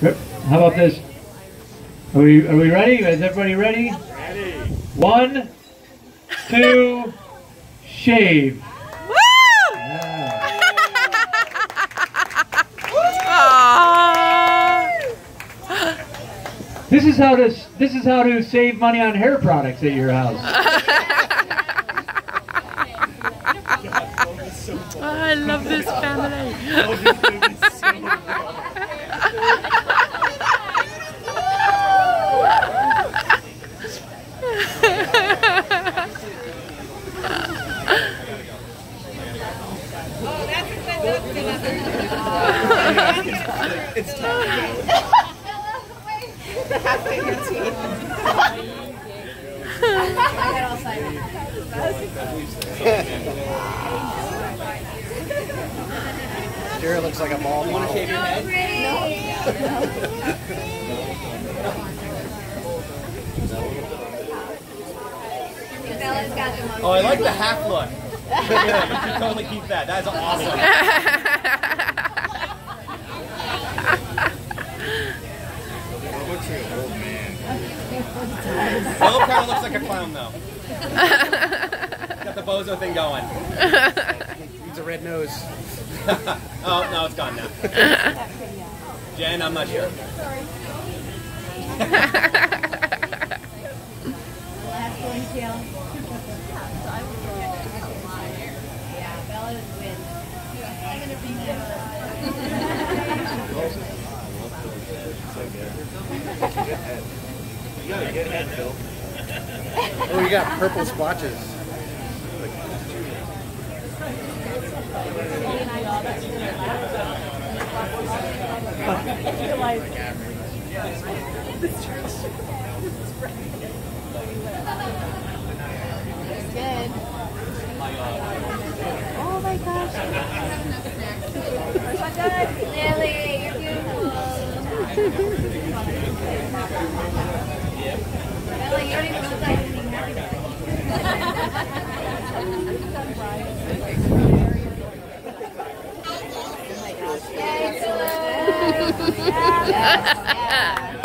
How about this? Are we ready? Is everybody ready? Ready. 1, 2, shave. Woo! Yeah. This is how to save money on hair products at your house. Oh, I love this family. It's time. Jared looks like a ball. You want to shave your head? Oh, I like the half look. You should totally keep that. That's awesome. Philip kind of looks like a clown, though. Got the bozo thing going. Needs a red nose. Oh, no, it's gone now. Jen, I'm not sure. You got a good head, Phil. Oh, you got purple splotches. Good. Oh my gosh. Lily, you're beautiful. Lily, you don't even look like anything happy. Oh my gosh. Yay, Philip. Yeah.